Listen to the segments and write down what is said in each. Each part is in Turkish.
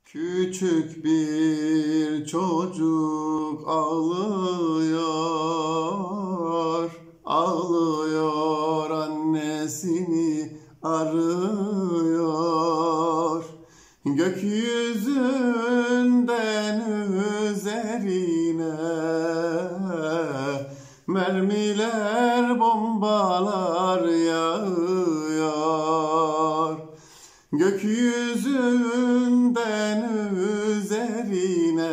Küçük bir çocuk ağlıyor, ağlıyor, annesini arıyor. Gökyüzünden üzerine mermiler, bombalar yağıyor. Gökyüzünden üzerine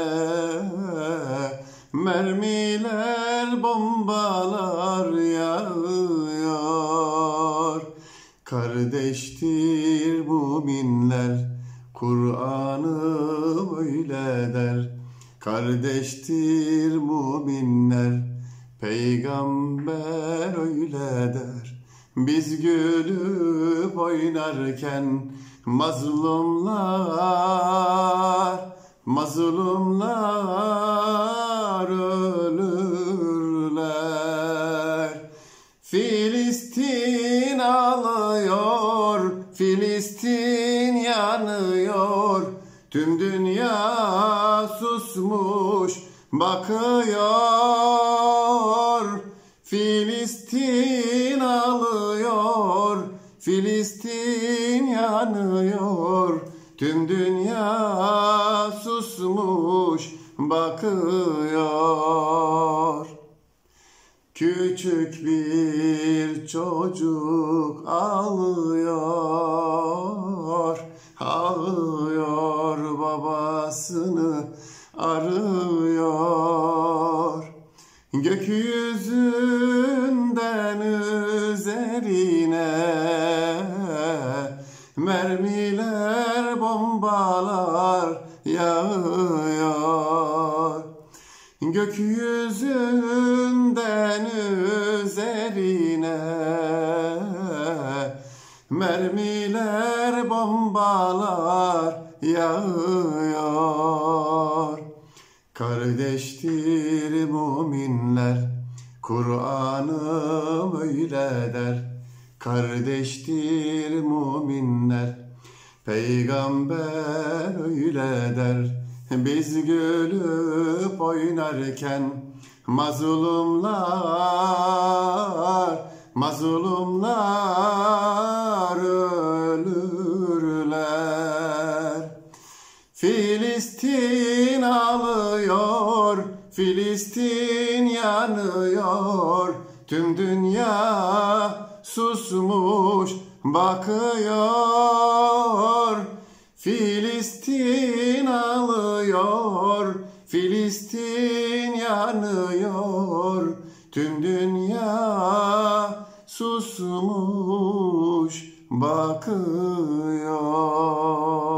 mermiler, bombalar yağıyor. Kardeştir müminler, Kur'an'ı öyle der. Kardeştir müminler, Peygamber öyle der. Biz gülüp oynarken mazlumlar ölürler. Filistin ağlıyor, Filistin yanıyor. Tüm dünya susmuş bakıyor. Filistin ağlıyor, Filistin yanıyor. Tüm dünya susmuş bakıyor. Küçük bir çocuk ağlıyor, ağlıyor, babasını arıyor. Gökyüzünden üzerine mermiler, bombalar yağıyor. Gökyüzünden üzerine mermiler, bombalar yağıyor. Kardeştir müminler, Kur'an'ı öyle der. Kardeştir müminler, Peygamber öyle der. Biz gülüp oynarken mazlumlar ölürler. Filistin ağlıyor, Filistin yanıyor. Tüm dünya susmuş bakıyor. Filistin ağlıyor, Filistin yanıyor. Tüm dünya susmuş bakıyor.